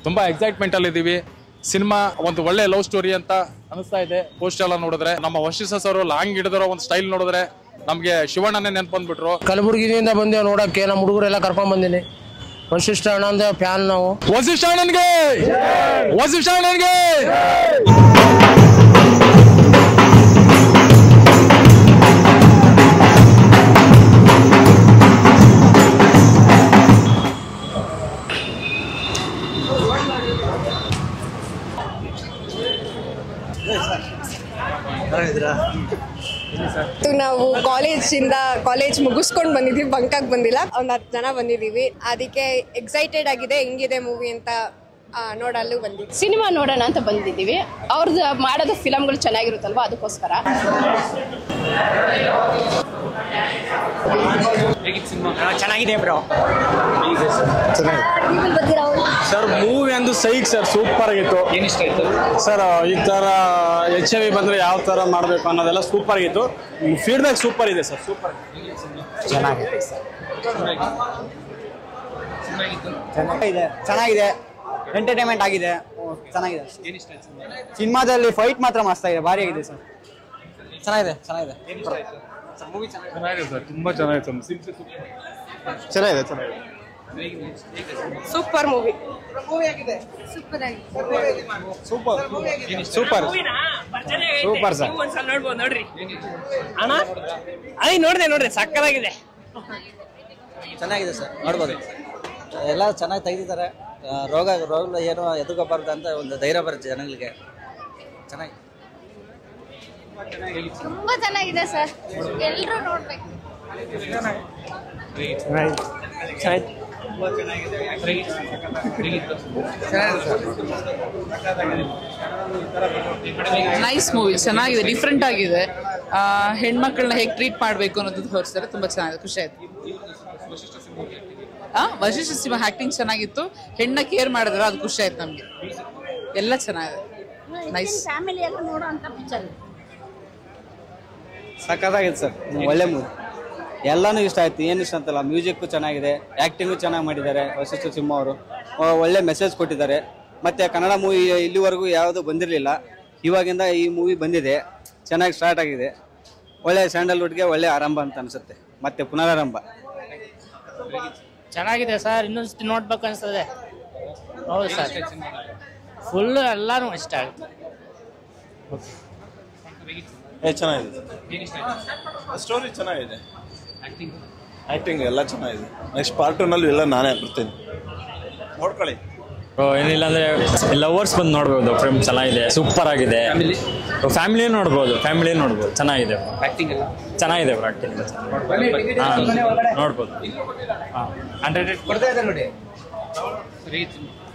ತುಂಬಾ ಎಕ್ಸೈಟ್ಮೆಂಟ್ ಅಲ್ಲಿ ಇದೀವಿ. ಸಿನಿಮಾ ಒಂದು ಒಳ್ಳೆ ಲವ್ ಸ್ಟೋರಿ ಅಂತ ಅನಿಸ್ತಾ ಇದೆ. ಪೋಸ್ಟರ್ ಎಲ್ಲ ನೋಡಿದ್ರೆ ನಮ್ಮ ವಶಿಷ್ಠ ಸರ್ ಲಾಂಗ್ ಹಿಡಿದಿರೋ ಒಂದು ಸ್ಟೈಲ್ ನೋಡಿದ್ರೆ ನಮ್ಗೆ ಶಿವಣ್ಣನೇ ನೆನ್ಪು ಬಂದ್ಬಿಟ್ರು. ಕಲಬುರಗಿಯಿಂದ ಬಂದೇವು ನೋಡಕ್ಕೆ, ನಮ್ಮ ಹುಡುಗರೆಲ್ಲ ಕರ್ಕೊಂಡ್ ಬಂದಿನಿ. ವಶಿಷ್ಠ ಅಣ್ಣಂದ ಫ್ಯಾನ್ ನಾವು. ವಶಿಷ್ಠ ಅಣ್ಣನ್ಗೆ, ವಶಿಷ್ಠ ಅಣ್ಣನ್ಗೆ. ನಾವು ಕಾಲೇಜ್ ಮುಗಿಸ್ಕೊಂಡು ಬಂದಿದ್ದೀವಿ, ಬಂಕಾಗ್ ಬಂದಿಲ್ಲ. ಒಂದ್ 10 ಜನ ಬಂದಿದ್ದೀವಿ. ಅದಕ್ಕೆ ಎಕ್ಸೈಟೆಡ್ ಆಗಿದೆ ಹೆಂಗಿದೆ ಮೂವಿ ಅಂತ ನೋಡಲು ಬಂದಿದ್ದೀವಿ. ಸಿನಿಮಾ ನೋಡೋಣ ಅಂತ ಬಂದಿದ್ದೀವಿ. ಅವ್ರದ್ದು ಮಾಡೋದು ಫಿಲಮ್ಗಳು ಚೆನ್ನಾಗಿರುತ್ತಲ್ವಾ, ಅದಕ್ಕೋಸ್ಕರ. ಚೆನ್ನಾಗಿದೆ ಬ್ರೋ. ಸರ್ ಮೂವಿ ಅಂದು ಸೈಕ್ ಸರ್, ಸೂಪರ್ ಆಗಿತ್ತು. ಏನಿಷ್ಟ ಆಯ್ತು ಸರ್ ಈ ತರ HIV ಬಂದ್ರೆ ಯಾವ ತರ ಮಾಡಬೇಕು ಅನ್ನೋದೆಲ್ಲ ಸೂಪರ್ ಆಗಿತ್ತು. ಫೀಡ್ಬ್ಯಾಕ್ ಸೂಪರ್ ಇದೆ ಸರ್, ಸೂಪರ್ ಚೆನ್ನಾಗಿದೆ. ಎಂಟರ್ಟೈನ್ಮೆಂಟ್ ಆಗಿದೆ, ಚೆನ್ನಾಗಿದೆ. ಸಿನಿಮಾದಲ್ಲಿ ಫೈಟ್ ಮಾತ್ರ ಮಸ್ತ್ ಆಗಿದೆ, ಭಾರಿ ಆಗಿದೆ ಸರ್. ಚೆನ್ನಾಗಿದೆ ಸರ್, ತುಂಬಾ ಚೆನ್ನಾಗಿತ್ತು. Super movie. Super sir. ನೋಡ್ರಿ ಸಕ್ಕತ್ತಾಗಿದೆ. ಚೆನ್ನಾಗಿದೆ ಸರ್, ನೋಡ್ಬೋದು. ಎಲ್ಲ ಚೆನ್ನಾಗಿ ತೆಗೆದಿದ್ದಾರೆ. ರೋಗ ಏನು ಎದುರ್ಕೋಬಾರ್ದು ಅಂತ ಒಂದು ಧೈರ್ಯ ಬರುತ್ತೆ ಜನಗಳಿಗೆ. ಚೆನ್ನಾಗಿ ತುಂಬಾ ಚೆನ್ನಾಗಿದೆ ಸರ್, ಎಲ್ಲರೂ ನೋಡ್ಬೇಕು. ನೈಸ್ ಮೂವಿ, ಚೆನ್ನಾಗಿದೆ, ಡಿಫ್ರೆಂಟ್ ಆಗಿದೆ. ಹೆಣ್ಮಕ್ಳನ್ನ ಹೇಗೆ ಟ್ರೀಟ್ ಮಾಡಬೇಕು ಅನ್ನೋದು ತೋರಿಸ್ತಾರೆ. ತುಂಬಾ ಚೆನ್ನಾಗಿದೆ, ಖುಷಿ ಆಯ್ತು. ವಶಿಷ್ಠ ಸಿಂಹ ಆಕ್ಟಿಂಗ್ ಚೆನ್ನಾಗಿತ್ತು, ಹೆಣ್ಣ ಕೇರ್ ಮಾಡಿದ್ರೆ ಅದು ಖುಷಿ ಆಯ್ತು ನಮ್ಗೆ. ಎಲ್ಲ ಚೆನ್ನಾಗಿದೆ, ನೈಸ್. ಫ್ಯಾಮಿಲಿ ಎಲ್ಲ ನೋಡುವಂತ ಪಿಕ್ಚರ್. ಸಕ್ಕತ್ತಾಗಿದೆ ಸರ್, ಒಳ್ಳೆ ಮೂವಿ. ಎಲ್ಲಾನು ಇಷ್ಟ ಆಯ್ತು, ಏನು ಇಷ್ಟ ಅಂತಲ್ಲ. ಮ್ಯೂಸಿಕ್ ಚೆನ್ನಾಗಿದೆ, ಆಕ್ಟಿಂಗು ಚೆನ್ನಾಗಿ ಮಾಡಿದ್ದಾರೆ ವಶಿಷ್ಠ ಸಿಂಹ ಅವರು. ಒಳ್ಳೆ ಮೆಸೇಜ್ ಕೊಟ್ಟಿದ್ದಾರೆ. ಮತ್ತೆ ಕನ್ನಡ ಮೂವಿ ಇಲ್ಲಿವರೆಗೂ ಯಾವುದು ಬಂದಿರಲಿಲ್ಲ, ಇವಾಗಿಂದ ಈ ಮೂವಿ ಬಂದಿದೆ, ಚೆನ್ನಾಗಿ ಸ್ಟಾರ್ಟ್ ಆಗಿದೆ. ಒಳ್ಳೆ ಸ್ಯಾಂಡಲ್ವುಡ್ಗೆ ಒಳ್ಳೆ ಆರಂಭ ಅಂತ ಅನಿಸುತ್ತೆ, ಮತ್ತೆ ಪುನರಾರಂಭ. ಚೆನ್ನಾಗಿದೆ ಸರ್, ಇನ್ನೊಂದು ನೋಡ್ಬೇಕು ಅನಿಸ್ತದೆ. ಹೌದು ಸರ್, ಫುಲ್ ಎಲ್ಲಾನು ಇಷ್ಟ ಆಗುತ್ತೆ. ಚೆನ್ನಾಗಿದೆ, ಸ್ಟೋರಿ ಚೆನ್ನಾಗಿದೆ, ಆಕ್ಟಿಂಗ್ ಎಲ್ಲ ಚೆನ್ನಾಗಿದೆ. ನೆಕ್ಸ್ಟ್ ಪಾರ್ಟ್ 2 ನಲ್ಲಿ ಎಲ್ಲ ನಾನೇ ಬರ್ತೀನಿ, ನೋಡ್ಕೊಳ್ಳಿ. ಏನಿಲ್ಲ ಅಂದ್ರೆ ಲವರ್ಸ್ ಬಂದು ನೋಡ್ಬೋದು. ಫಿಲ್ಮ್ ಚೆನ್ನಾಗಿದೆ, ಸೂಪರ್ ಆಗಿದೆ. ಫ್ಯಾಮಿಲಿ ನೋಡ್ಬೋದು, ಚೆನ್ನಾಗಿದೆ. ಆಕ್ಟಿಂಗ್ ಎಲ್ಲ ಚೆನ್ನಾಗಿದೆ ಬ್ರೋ, ಆಕ್ಟಿಂಗ್ ನೋಡ್ಬೋದು. 100 ಕೊಡ್ತಾ ಇದ್ದಾರೆ ನೋಡಿ.